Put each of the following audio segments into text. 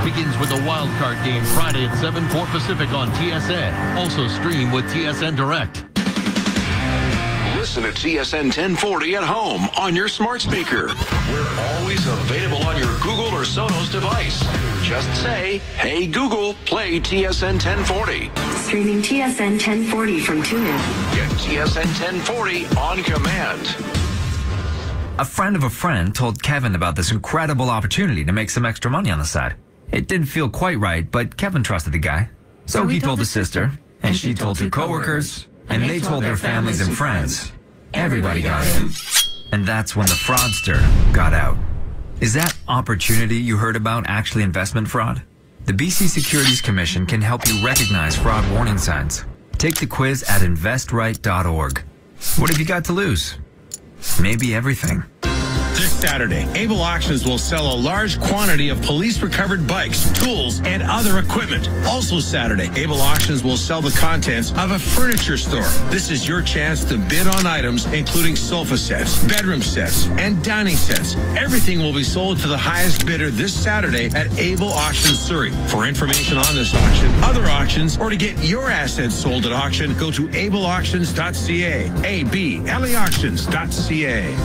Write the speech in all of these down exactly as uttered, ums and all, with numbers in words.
begins with a wild card game Friday at seven, four Pacific on T S N. Also stream with T S N Direct. Listen to T S N ten forty at home on your smart speaker. We're always available on your Google or Sonos device. Just say, hey Google, play T S N ten forty. Streaming T S N ten forty from TuneIn. Get T S N ten forty on command. A friend of a friend told Kevin about this incredible opportunity to make some extra money on the side. It didn't feel quite right, but Kevin trusted the guy. So, so he told his sister, and she told two coworkers, and they told their families and friends. Everybody got in. And that's when the fraudster got out. Is that opportunity you heard about actually investment fraud? The B C Securities Commission can help you recognize fraud warning signs. Take the quiz at invest right dot org. What have you got to lose? Maybe everything. This Saturday, Able Auctions will sell a large quantity of police-recovered bikes, tools, and other equipment. Also Saturday, Able Auctions will sell the contents of a furniture store. This is your chance to bid on items including sofa sets, bedroom sets, and dining sets. Everything will be sold to the highest bidder this Saturday at Able Auctions Surrey. For information on this auction, other auctions, or to get your assets sold at auction, go to able auctions dot c a. A B L E auctions dot c a.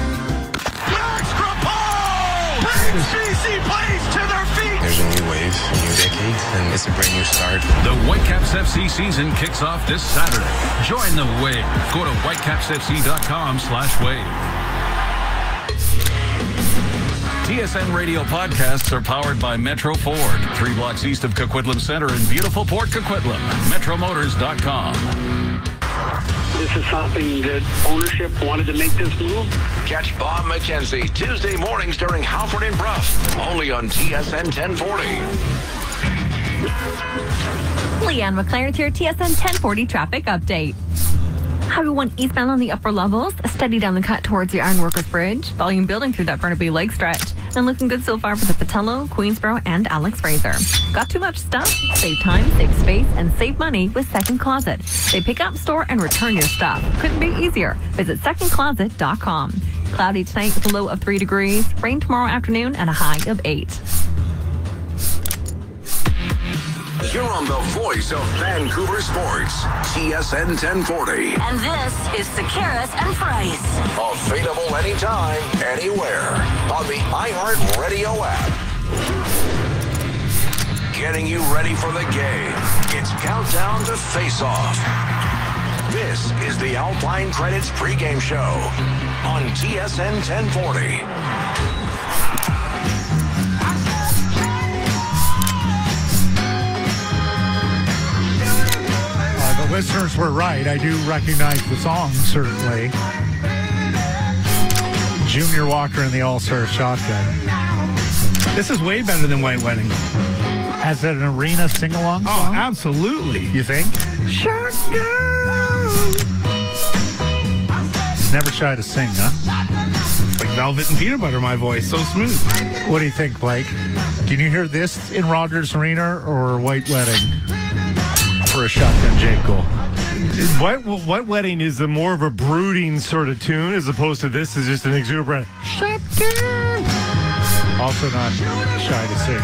G C plays to their feet. There's a new wave, a new decade, and it's a brand new start. The Whitecaps F C season kicks off this Saturday. Join the wave. Go to whitecaps f c dot com slash wave. T S N radio podcasts are powered by Metro Ford, three blocks east of Coquitlam Center in beautiful Port Coquitlam. metro motors dot com. This is something that ownership wanted to make this move. Catch Bob McKenzie Tuesday mornings during Halford and Bruff, only on T S N ten forty. Leanne McLaren with your T S N ten forty traffic update. Highway one eastbound on the upper levels, steady down the cut towards the Ironworkers Bridge. Volume building through that Burnaby Lake stretch. And looking good so far for the Patello, Queensboro, and Alex Fraser. Got too much stuff? Save time, save space, and save money with Second Closet. They pick up, store, and return your stuff. Couldn't be easier. Visit second closet dot com. Cloudy tonight with a low of three degrees. Rain tomorrow afternoon and a high of eight. You're on the voice of Vancouver sports, T S N ten forty. And this is Sekeres and Price. Available anytime, anywhere, on the iHeartRadio app. Getting you ready for the game. It's countdown to face-off. This is the Alpine Credits pregame show on T S N ten forty. Listeners were right. I do recognize the song, certainly. Junior Walker and the All-Star Shotgun. This is way better than White Wedding. As an arena sing-along song? Oh, absolutely. You think? Shotgun! Never shy to sing, huh? It's like velvet and peanut butter, my voice. So smooth. What do you think, Blake? Can you hear this in Rogers Arena or White Wedding? For a shotgun Jake goal. White, White Wedding is a more of a brooding sort of tune as opposed to this is just an exuberant shotgun. Also not shy to sing.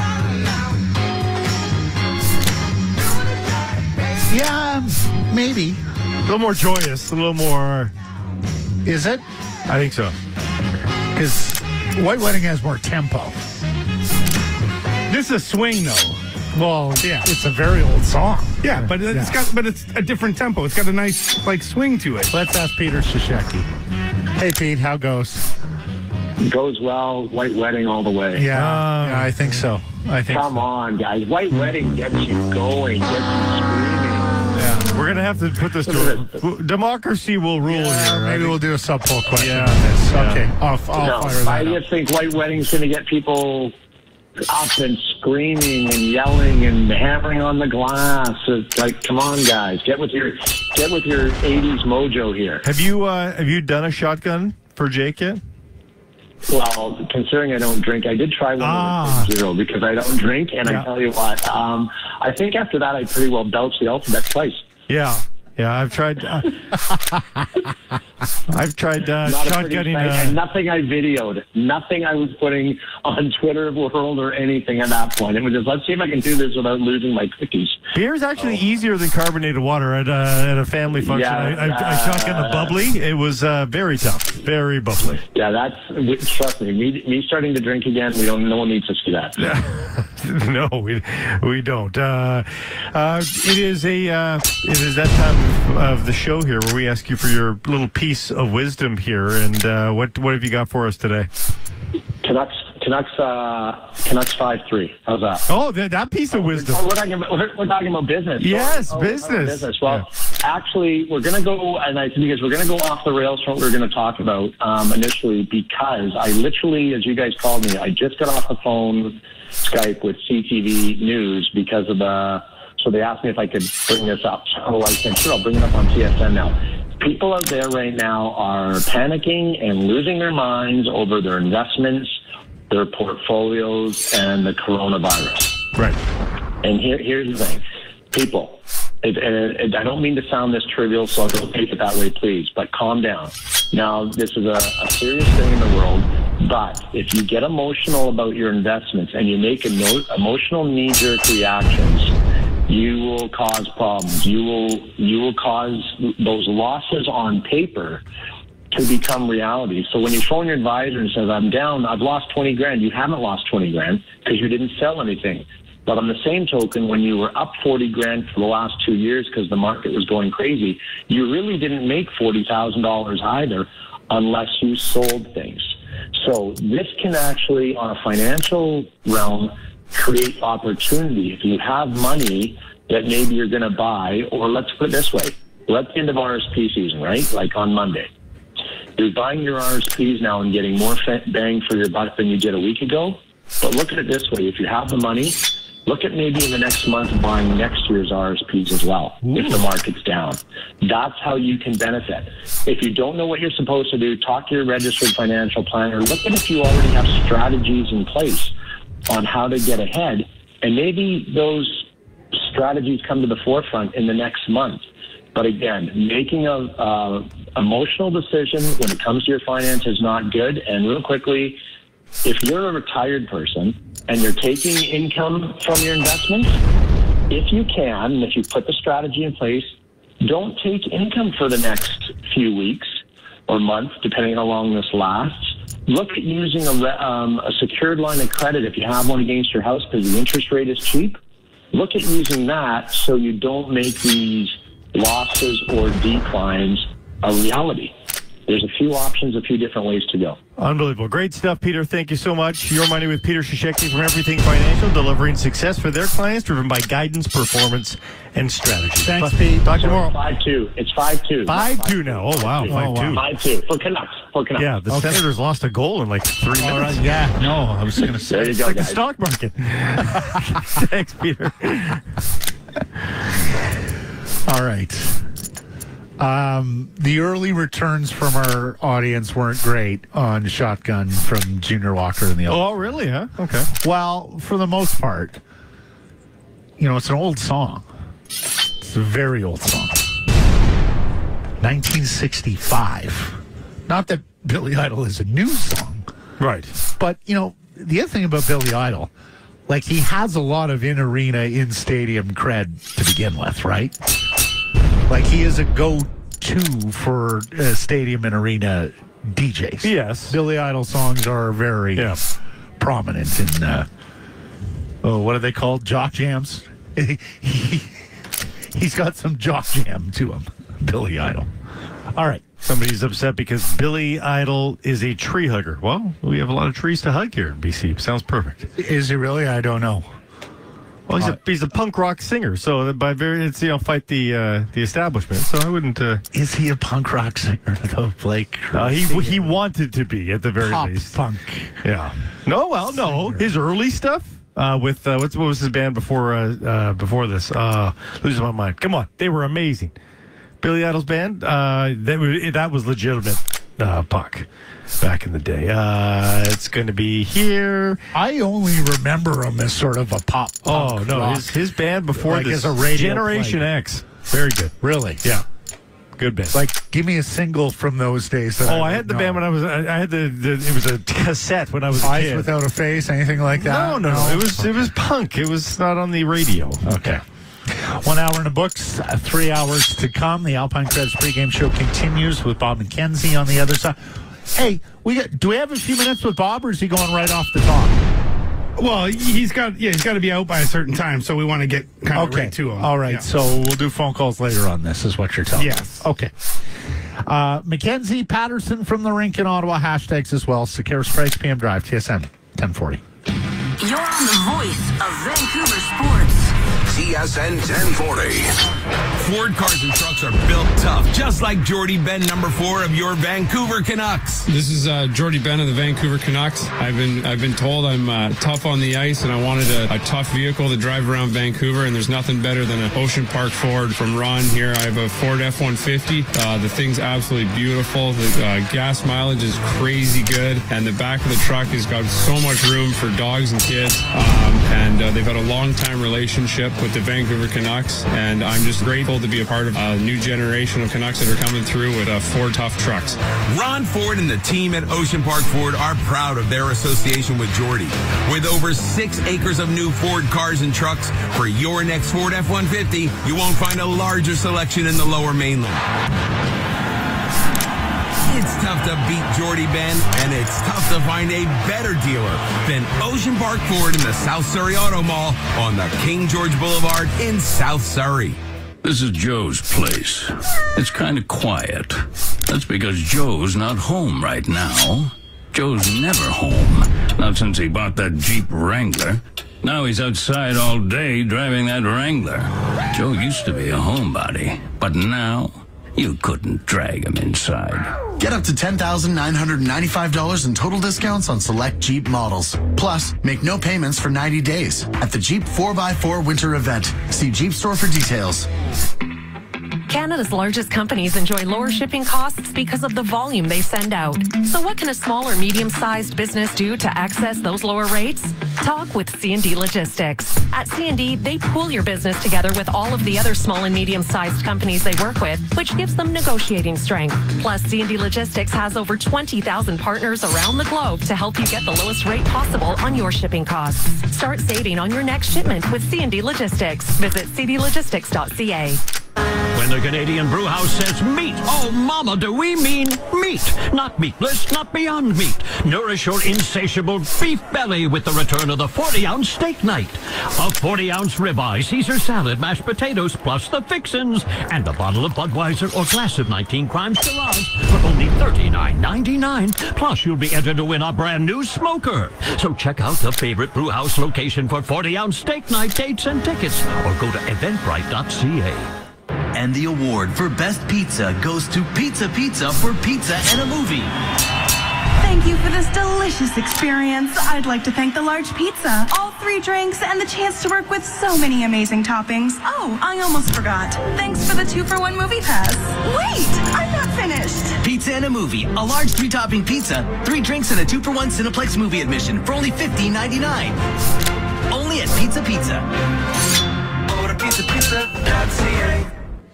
Yeah, maybe. A little more joyous, a little more. Is it? I think so. Because White Wedding has more tempo. This is a swing, though. Well, yeah, it's a very old song. Yeah, but it's yeah. got, but it's a different tempo. It's got a nice like swing to it. Let's ask Peter Shashecki. Hey, Pete, how goes? Goes well. White Wedding all the way. Yeah, uh, yeah I think so. I think. Come so. on, guys. White Wedding gets you going, gets you screaming. Yeah, we're gonna have to put this to democracy will rule yeah, here. Maybe right? we'll do a sub poll question yeah. on this. Yeah. Okay, I'll, I'll no, fire that I up. just think White Wedding's going to get people up and screaming and yelling and hammering on the glass. It's like, come on, guys, get with your get with your eighties mojo here. Have you uh, have you done a shotgun for Jake yet? Well, considering I don't drink, I did try one ah. with zero because I don't drink, and yeah. I tell you what, um, I think after that I pretty well belched the alphabet twice. Yeah. yeah. I've tried. Uh, I've tried uh, Not a pretty shotgunning. sight, Uh, and nothing I videoed, nothing I was putting on Twitter World or anything at that point. It was just, let's see if I can do this without losing my cookies. Beer is actually oh. easier than carbonated water at, uh, at a family function. Yeah, I, I, uh, I shotgunned the bubbly. It was uh, very tough, very bubbly. Yeah, that's, trust me, me, me starting to drink again, we don't, no one needs to see that. No, we we don't. Uh, uh, it is a uh, it is that time of, of the show here where we ask you for your little piece of wisdom here, and uh, what what have you got for us today? Canucks, Canucks, uh, Canucks five three. How's that? Oh, that, that piece of wisdom. Oh, we're, talking about, we're, we're talking about business. Yes, oh, business. business. Well, yeah. actually, we're going to go, and I because we're going to go off the rails from what we we're going to talk about um, initially, because I literally, as you guys called me, I just got off the phone, Skype with C T V News because of the. So they asked me if I could bring this up. So I said, sure, I'll bring it up on T S N now. People out there right now are panicking and losing their minds over their investments, their portfolios, and the coronavirus. Right. And here, here's the thing. People, it, it, it, I don't mean to sound this trivial, so don't take it that way, please, but calm down. Now, this is a, a serious thing in the world, but if you get emotional about your investments and you make emo- emotional knee-jerk reactions, you will cause problems. You will you will cause those losses on paper to become reality. So when you phone your advisor and says, I'm down, I've lost twenty grand, you haven't lost twenty grand because you didn't sell anything. But on the same token, when you were up forty grand for the last two years because the market was going crazy, you really didn't make forty thousand dollars either unless you sold things. So this can actually, on a financial realm, create opportunity. If you have money that maybe you're going to buy, or let's put it this way, we're at the end of R S P season, right? Like on Monday. You're buying your R S Ps now and getting more bang for your buck than you did a week ago. But look at it this way. If you have the money, look at maybe in the next month buying next year's R S Ps as well, Ooh. If the market's down. That's how you can benefit. If you don't know what you're supposed to do, talk to your registered financial planner. Look at if you already have strategies in place on how to get ahead, and maybe those strategies come to the forefront in the next month. But again, making a uh, emotional decision when it comes to your finances is not good. And real quickly, if you're a retired person and you're taking income from your investments, if you can, and if you put the strategy in place, don't take income for the next few weeks or month, depending on how long this lasts. Look at using a, um, a secured line of credit if you have one against your house because the interest rate is cheap. Look at using that so you don't make these losses or declines a reality. There's a few options, a few different ways to go. Unbelievable. Great stuff, Peter. Thank you so much. Your Money with Peter Krzyzewski from Everything Financial, delivering success for their clients, driven by guidance, performance, and strategy. Thanks, but, Pete. Talk tomorrow. five two. It's five two. five two now. Oh, wow. five two. five two. For Canucks. For Canucks. Yeah, the okay. Senators lost a goal in like three minutes. All right. Yeah, no, I was going to say. There you it's go, like guys. the stock market. Thanks, Peter. All right. Um, the early returns from our audience weren't great on Shotgun from Junior Walker and the others. Oh, really? Huh? Okay. Well, for the most part, you know, it's an old song. It's a very old song. nineteen sixty-five. Not that Billy Idol is a new song. Right. But, you know, the other thing about Billy Idol, like, he has a lot of in-arena, in-stadium cred to begin with, right? Like, he is a go-to for uh, stadium and arena D Js. Yes. Billy Idol songs are very yeah. prominent in, uh, oh, what are they called? Jock jams? he, he's got some jock jam to him, Billy Idol. All right. Somebody's upset because Billy Idol is a tree hugger. Well, we have a lot of trees to hug here in B C. Sounds perfect. Is he really? I don't know. Well, he's a he's a punk rock singer, so by very it's you know fight the uh, the establishment. So I wouldn't. Uh, Is he a punk rock singer though, Blake? Uh, he he wanted to be at the very Pop least. Punk. Yeah. No, well, no. Singer. His early stuff uh, with uh, what's what was his band before uh, uh, before this? Uh, losing my mind. Come on, they were amazing. Billy Idol's band. Uh, that was that was legitimate uh, punk. Back in the day. Uh, it's going to be here. I only remember him as sort of a pop. Oh, no. rock. His, his band before like this, as a radio Generation play. X. Very good. Really? Yeah. Good band. Like, give me a single from those days. That oh, I, I had the know. band when I was. I, I had the, the. It was a cassette when I was a Eyes kid. Without a Face, anything like that? No, no, no. It was. It was punk. It was not on the radio. Okay. One hour in the books, uh, three hours to come. The Alpine Credits pregame show continues with Bob McKenzie on the other side. Hey, we got. Do we have a few minutes with Bob, or is he going right off the top? Well, he's got yeah, he's got to be out by a certain time, so we want to get kind of okay. right to him. All right, yeah. so we'll do phone calls later on this, is what you're telling yes. me. Okay. Uh, Mackenzie Patterson from the rink in Ottawa, hashtags as well. Sakara Price P M Drive, T S N ten forty. You're on the voice of Vancouver sports. T S N ten forty. Ford cars and trucks are built tough, just like Jordy Ben, number four of your Vancouver Canucks. This is uh, Jordy Ben of the Vancouver Canucks. I've been I've been told I'm uh, tough on the ice, and I wanted a, a tough vehicle to drive around Vancouver, and there's nothing better than an Ocean Park Ford from Ron here. I have a Ford F one fifty. Uh, the thing's absolutely beautiful. The uh, gas mileage is crazy good, and the back of the truck has got so much room for dogs and kids, um, and uh, they've had a long-time relationship with the Vancouver Canucks, and I'm just grateful to be a part of a new generation of Canucks that are coming through with uh, Ford tough trucks. Ron Ford and the team at Ocean Park Ford are proud of their association with Jordy. With over six acres of new Ford cars and trucks for your next Ford F one fifty, you won't find a larger selection in the Lower Mainland. It's tough to beat Jordy Ben, and it's tough to find a better dealer than Ocean Park Ford in the South Surrey Auto Mall on the King George Boulevard in South Surrey. This is Joe's place. It's kind of quiet. That's because Joe's not home right now. Joe's never home. Not since he bought that Jeep Wrangler. Now he's outside all day driving that Wrangler. Joe used to be a homebody, but now you couldn't drag him inside. Get up to ten thousand nine hundred ninety-five dollars in total discounts on select Jeep models. Plus, make no payments for ninety days at the Jeep four by four winter event. See Jeep store for details. Canada's largest companies enjoy lower shipping costs because of the volume they send out. So what can a small or medium-sized business do to access those lower rates? Talk with C and D Logistics. At C and D, they pool your business together with all of the other small and medium-sized companies they work with, which gives them negotiating strength. Plus, C and D Logistics has over twenty thousand partners around the globe to help you get the lowest rate possible on your shipping costs. Start saving on your next shipment with C and D Logistics. Visit c d logistics dot c a. When the Canadian Brewhouse says meat, oh mama, do we mean meat? Not meatless, not beyond meat. Nourish your insatiable beef belly with the return of the forty ounce steak night. A forty ounce ribeye, Caesar salad, mashed potatoes, plus the fixins, and a bottle of Budweiser or glass of nineteen Crimes Garage for only thirty-nine ninety-nine. Plus, you'll be entered to win a brand new smoker. So check out the favorite Brewhouse location for forty ounce steak night dates and tickets, or go to eventbrite dot c a. And the award for Best Pizza goes to Pizza Pizza for Pizza and a Movie. Thank you for this delicious experience. I'd like to thank the large pizza, all three drinks, and the chance to work with so many amazing toppings. Oh, I almost forgot. Thanks for the two-for-one movie pass. Wait, I'm not finished. Pizza and a Movie, a large three-topping pizza, three drinks, and a two-for-one Cineplex movie admission for only fifteen ninety-nine. Only at Pizza Pizza. Go to pizza pizza dot c a.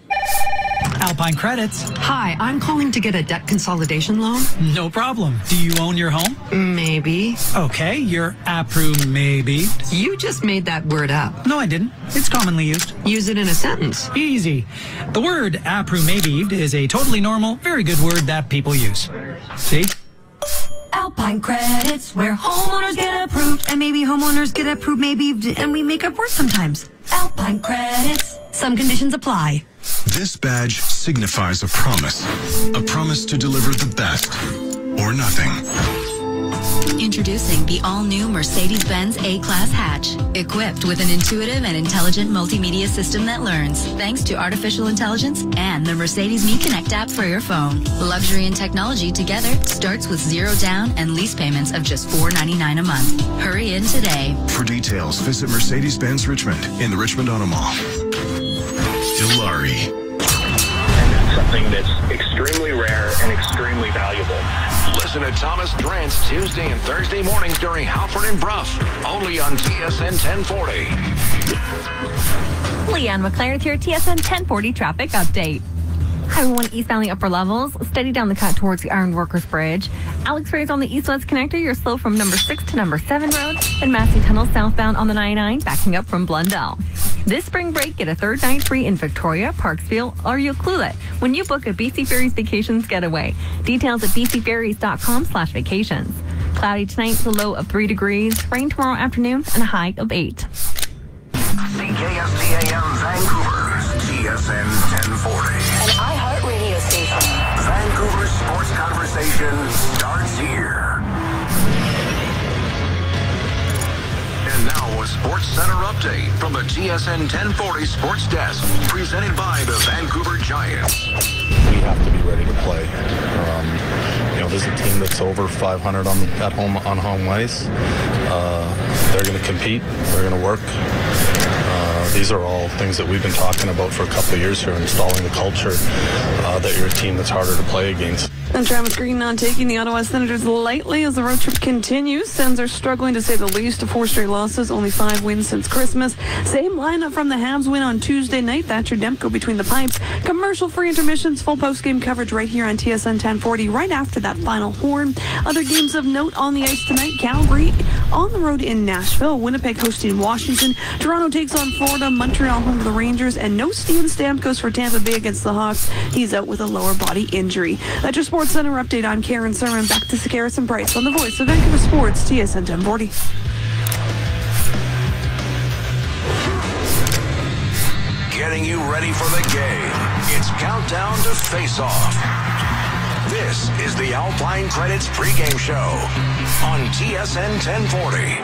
Alpine Credits. Hi, I'm calling to get a debt consolidation loan. No problem. Do you own your home? Maybe. Okay, you're approved maybe. You just made that word up. No, I didn't. It's commonly used. Use it in a sentence. Easy. The word approved maybe is a totally normal, very good word that people use. See? Alpine Credits, where homeowners get approved, and maybe homeowners get approved maybe, and we make up words sometimes. Alpine Credits. Some conditions apply. This badge signifies a promise. A promise to deliver the best or nothing. Introducing the all-new Mercedes-Benz A-Class hatch, equipped with an intuitive and intelligent multimedia system that learns, thanks to artificial intelligence and the Mercedes Me Connect app for your phone. Luxury and technology together starts with zero down and lease payments of just four ninety-nine a month. Hurry in today. For details, visit Mercedes-Benz Richmond in the Richmond Auto Mall. Dilari. And that's something that's extremely rare and extremely valuable. Listen to Thomas Drance Tuesday and Thursday mornings during Halford and Bruff, only on T S N ten forty. Leanne McLaren with your T S N ten forty traffic update. Highway one eastbound the upper levels, steady down the cut towards the Ironworkers Bridge. Alex Ray's on the east-west connector. You're slow from number six to number seven road. And Massey Tunnel southbound on the ninety-nine, backing up from Blundell. This spring break, get a third night free in Victoria, Parksville, or Ucluelet when you book a B C Ferries Vacations Getaway. Details at b c ferries dot com slash vacations. Cloudy tonight with a low of three degrees. Rain tomorrow afternoon and a high of eight. C K S T A M Vancouver, T S N ten forty. An iHeart radio station. Vancouver Sports Conversation starts here. And now a Sports Center update from the T S N ten forty Sports Desk, presented by the Vancouver Giants. We have to be ready to play. Um, you know, this is a team that's over five hundred on at home on home ice. Uh, they're going to compete. They're going to work. Uh, these are all things that we've been talking about for a couple of years here, installing the culture uh, that you're a team that's harder to play against. And Travis Green not taking the Ottawa Senators lightly as the road trip continues. Sens are struggling to say the least. Four straight losses, only five wins since Christmas. Same lineup from the Habs win on Tuesday night. Thatcher Demko between the pipes. Commercial-free intermissions, full post-game coverage right here on T S N ten forty right after that final horn. Other games of note on the ice tonight. Calgary on the road in Nashville. Winnipeg hosting Washington. Toronto takes on Florida. Montreal home to the Rangers. And no Steven Stamkos for Tampa Bay against the Hawks. He's out with a lower body injury. That's your Sports Center update. I'm Karen Sermon. Back to Sakaris and Price on the voice of Vancouver Sports, T S N ten forty. Getting you ready for the game. It's countdown to face-off. This is the Alpine Credits pregame show on T S N ten forty.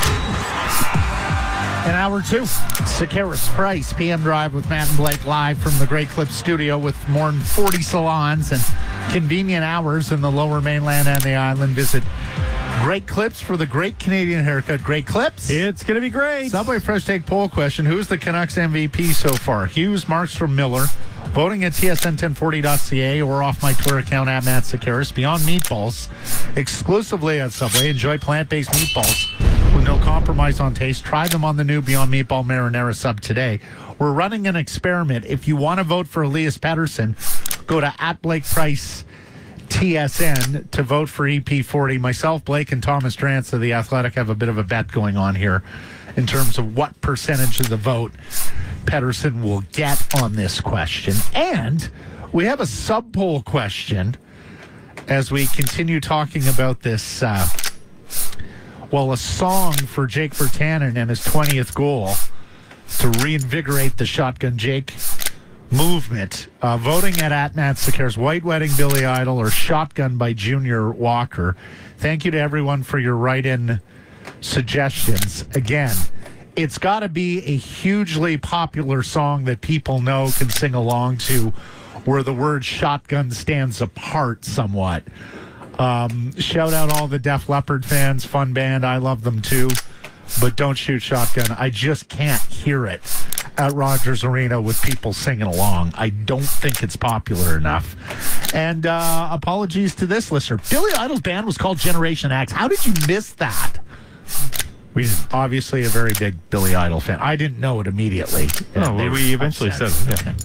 In hour two, Sakaris Price, P M Drive with Matt and Blake live from the Great Clips studio with more than forty salons and convenient hours in the Lower Mainland and the island. Visit Great Clips for the great Canadian haircut. Great Clips. It's going to be great. Subway Fresh Take poll question. Who's the Canucks M V P so far? Hughes, Markstrom, Miller. Voting at T S N ten forty dot c a or off my Twitter account at Matt Sakaris. Beyond Meatballs, exclusively at Subway. Enjoy plant-based meatballs with no compromise on taste. Try them on the new Beyond Meatball Marinara sub today. We're running an experiment. If you want to vote for Elias Pettersson, go to at Blake Price T S N to vote for E P forty. Myself, Blake, and Thomas Drance of The Athletic have a bit of a bet going on here in terms of what percentage of the vote Pettersson will get on this question. And we have a sub-poll question as we continue talking about this, uh, well, a song for Jake Virtanen and his twentieth goal to reinvigorate the Shotgun Jake movement. Uh, voting at at Matt Sakaris, White Wedding, Billy Idol, or Shotgun by Junior Walker. Thank you to everyone for your write-in suggestions. Again, it's got to be a hugely popular song that people know, can sing along to, where the word shotgun stands apart somewhat. Um, shout out all the Def Leppard fans, fun band, I love them too, but don't shoot shotgun. I just can't hear it at Rogers Arena with people singing along. I don't think it's popular enough. And uh, apologies to this listener. Billy Idol's band was called Generation X. How did you miss that? We obviously a very big Billy Idol fan. I didn't know it immediately. Oh, well, we eventually said it. Yeah.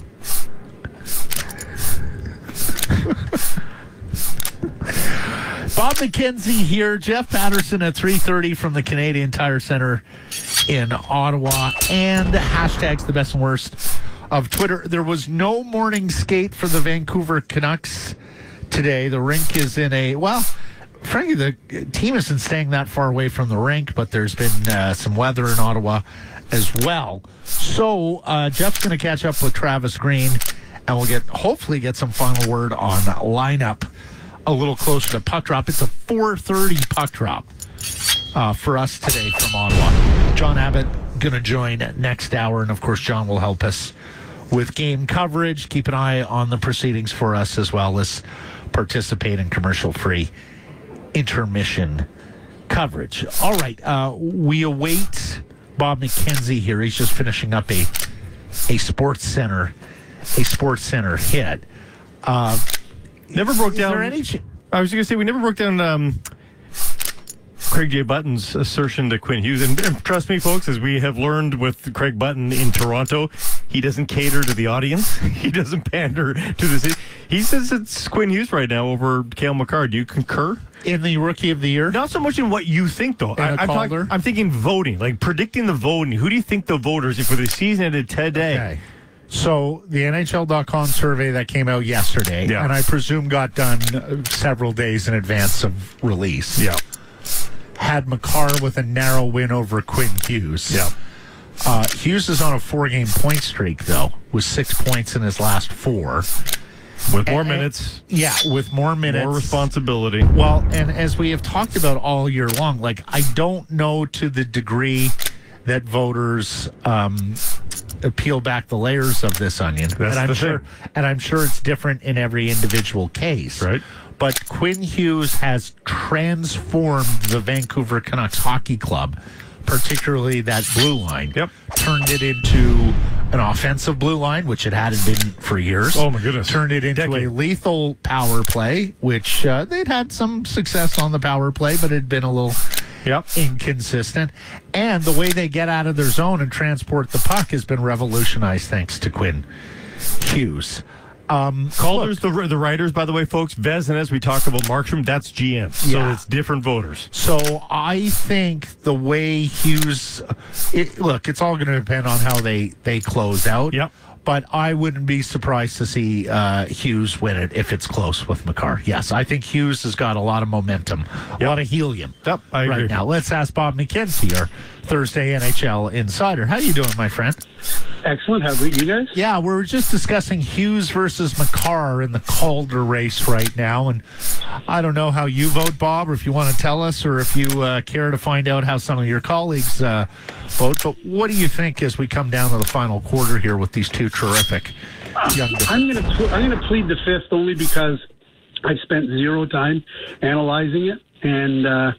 Bob McKenzie here. Jeff Patterson at three thirty from the Canadian Tire Center in Ottawa. And hashtags the best and worst of Twitter. There was no morning skate for the Vancouver Canucks today. The rink is in a, well, frankly, the team isn't staying that far away from the rink, but there's been uh, some weather in Ottawa as well. So uh, Jeff's going to catch up with Travis Green, and we'll get hopefully get some final word on lineup a little closer to puck drop. It's a four thirty puck drop uh, for us today from Ottawa. John Abbott going to join next hour, and of course John will help us with game coverage. Keep an eye on the proceedings for us as well as participate in commercial-free intermission coverage. All right, uh, we await Bob McKenzie here. He's just finishing up a a Sports Center a Sports Center hit. Uh, never broke down. There any ch- I was going to say we never broke down um, Craig J. Button's assertion to Quinn Hughes. And, and trust me, folks, as we have learned with Craig Button in Toronto, he doesn't cater to the audience. He doesn't pander to the city. He says it's Quinn Hughes right now over Cale Makar. Do you concur? In the Rookie of the Year? Not so much in what you think, though. I, I'm, talking, I'm thinking voting, like predicting the voting. Who do you think the voters, if for the season ended today? Okay. So the N H L dot com survey that came out yesterday, yeah. and I presume got done several days in advance of release, yeah. had Makar with a narrow win over Quinn Hughes. Yeah. Uh, Hughes is on a four-game point streak, though, with six points in his last four. With more and, minutes. Yeah, with more minutes. More responsibility. Well, and as we have talked about all year long, like, I don't know to the degree that voters um, peel back the layers of this onion. That's and I'm the sure thing. and I'm sure it's different in every individual case. Right. But Quinn Hughes has transformed the Vancouver Canucks hockey club, particularly that blue line. Yep. Turned it into an offensive blue line, which it hadn't been for years. Oh, my goodness. Turned it into Decade. a lethal power play, which uh, they'd had some success on the power play, but it had been a little yep. inconsistent. And the way they get out of their zone and transport the puck has been revolutionized thanks to Quinn Hughes. Um, Callers, the, the writers, by the way, folks, Vez and as we talked about Markstrom, that's G M. So Yeah. it's different voters. So I think the way Hughes, it, look, it's all going to depend on how they, they close out. Yep. But I wouldn't be surprised to see uh, Hughes win it if it's close with Makar. Yes, I think Hughes has got a lot of momentum, a Yep. lot of helium Yep, I right agree. now. Let's ask Bob McKenzie, our Thursday N H L insider. How you doing, my friend? Excellent. How about you guys? Yeah, we're just discussing Hughes versus Makar in the Calder race right now. And I don't know how you vote, Bob, or if you want to tell us, or if you uh, care to find out how some of your colleagues uh, vote. But what do you think as we come down to the final quarter here with these two terrific young defenders? I'm going to I'm going to plead the fifth only because I've spent zero time analyzing it, and uh,